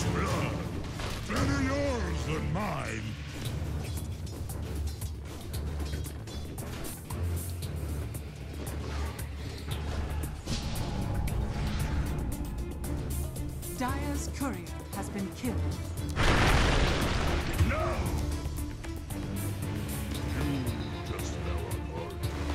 Better yours than mine. Dire's courier has been killed. No! You just fell apart.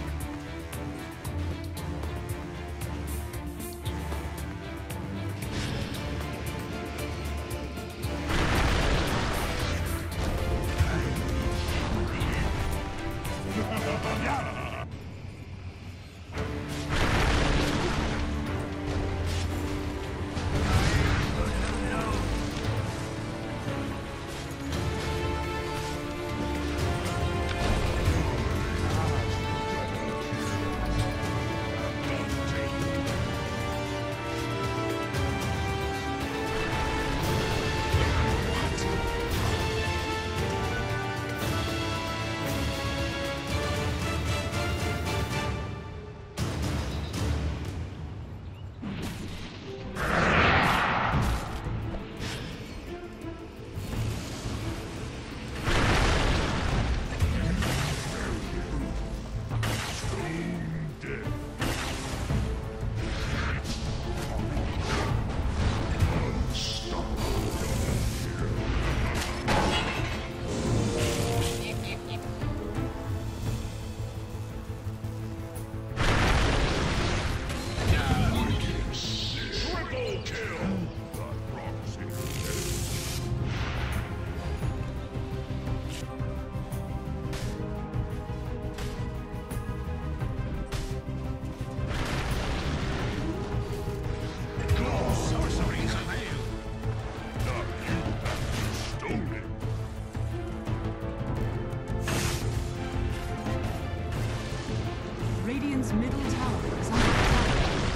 Radiant's middle tower is under attack.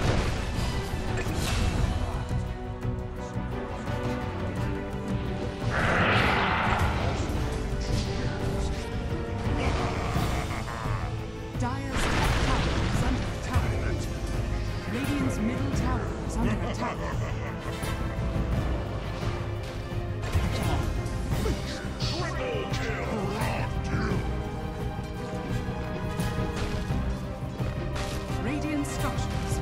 Dire's top tower is under attack. Radiant's middle tower is under attack. Radiant structures.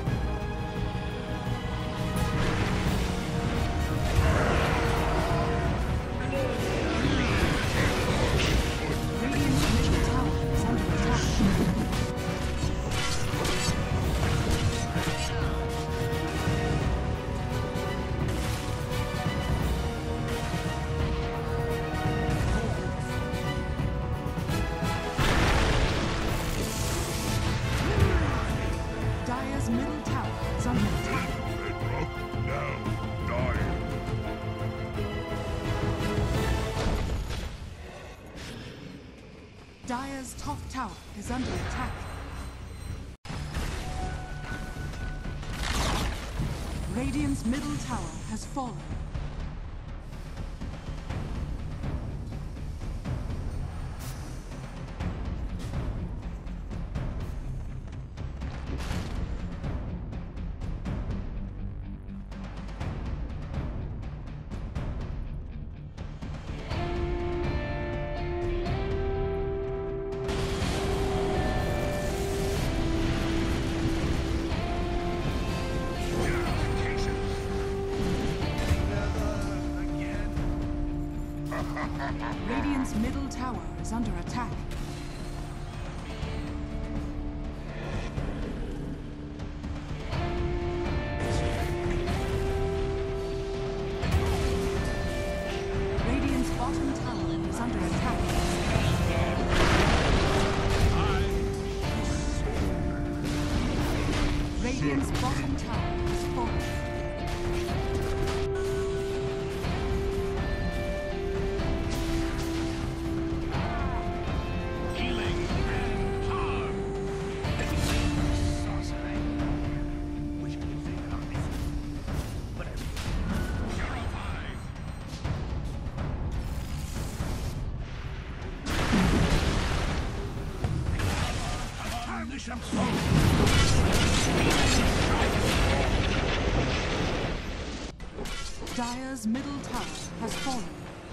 Radiant's middle tower is under attack. Dire's middle tower is under attack. Now, die. Dire's top tower is under attack. Radiant's middle tower has fallen. Radiant's middle tower is under attack. Radiant's bottom tower is under attack. Radiant's bottom tower is fallen. Dire's middle tower has fallen.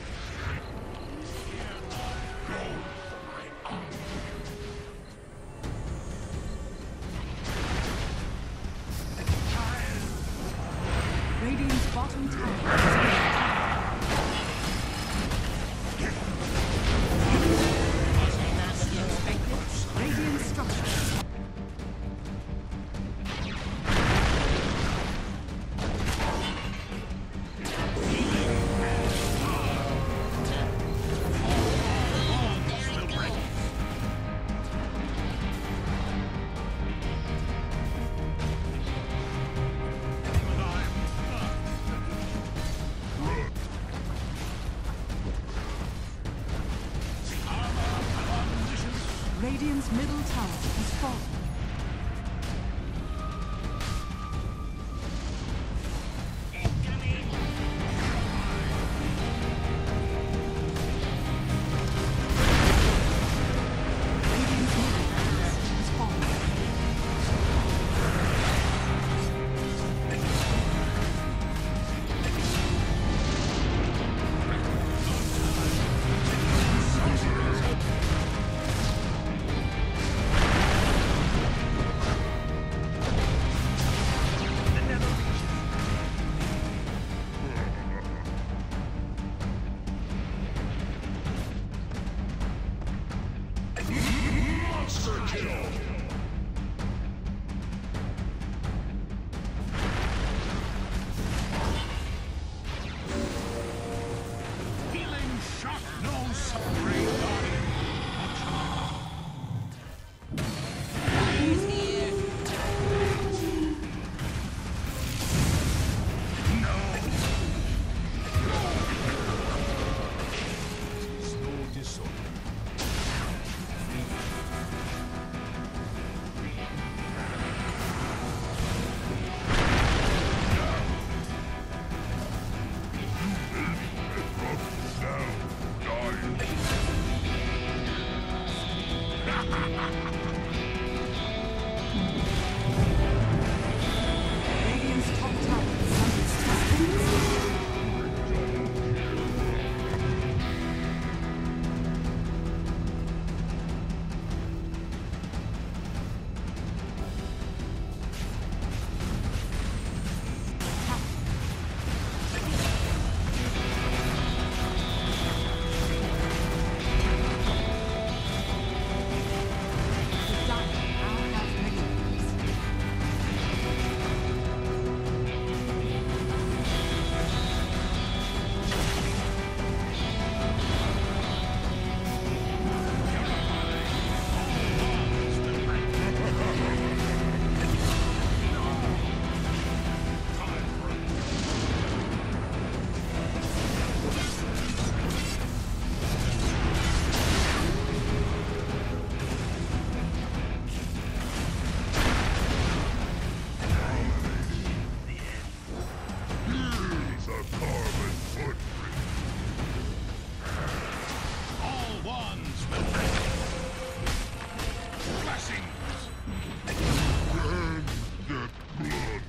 Radiant's bottom tower is under attack. Radiant structures. Radiant's middle tower has fallen. Radiant's middle tower has fallen. Monster kill! Healing shot, no suffering body. He's here. Slow disorder. Radiant's top tower is under attack. The Dire now has minions. Here's a carbon footprint. All ones will live. Blessings. And get blood.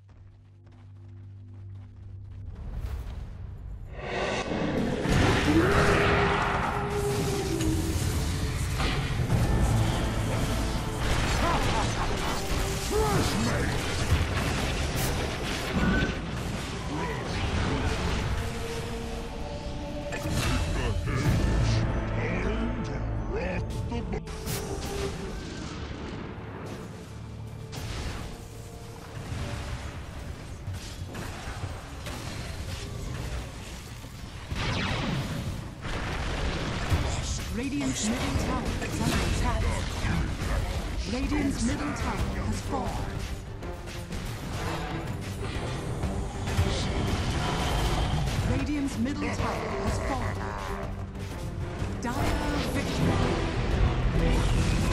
Radiant's middle tower is under attack. Radiant's middle tower has fallen. Radiant's middle tower has fallen. Dire victory.